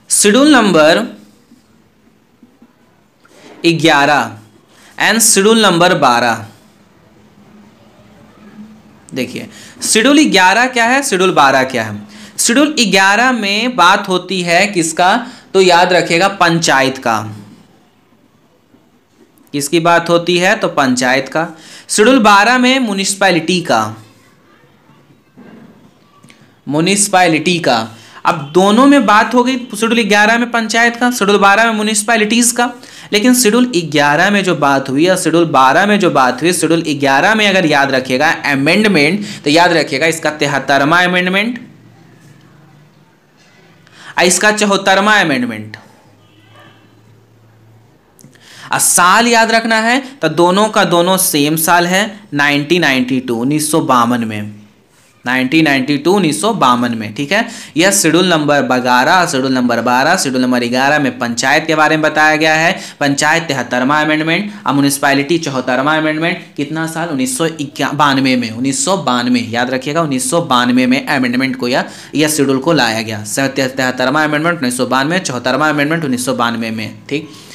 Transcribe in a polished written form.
Schedule number 11 and schedule number 12। देखिए schedule 11 क्या है, शेड्यूल 12 क्या है। शेड्यूल 11 में बात होती है किसका, तो याद रखिएगा पंचायत का। किसकी बात होती है, तो पंचायत का। शेड्यूल 12 में म्युनिसिपैलिटी का, म्युनिसिपैलिटी का। अब दोनों में बात हो गई, शेड्यूल 11 में पंचायत का, शेड्यूल 12 में म्युनिसिपैलिटीज का। लेकिन शेड्यूल 11 में जो बात हुई और शेड्यूल 12 में जो बात हुई, शेड्यूल 11 में अगर याद रखिएगा अमेंडमेंट, तो याद रखिएगा इसका 73वां अमेंडमेंट, इसका 74वां अमेंडमेंट। साल याद रखना है तो दोनों का दोनों सेम साल है, 1992 में, 1952 में। ठीक है, यह schedule number 11, schedule number 12, schedule number 11 में पंचायत के बारे में बताया गया है। पंचायत 73वां अमेंडमेंट और म्युनिसिपैलिटी 74वां अमेंडमेंट। कितना साल, 1992 में, 1992 याद रखिएगा, 1992 में अमेंडमेंट को यह शेड्यूल को लाया गया। 73वां अमेंडमेंट 1992, 74वां अमेंडमेंट 1992 में। ठीक,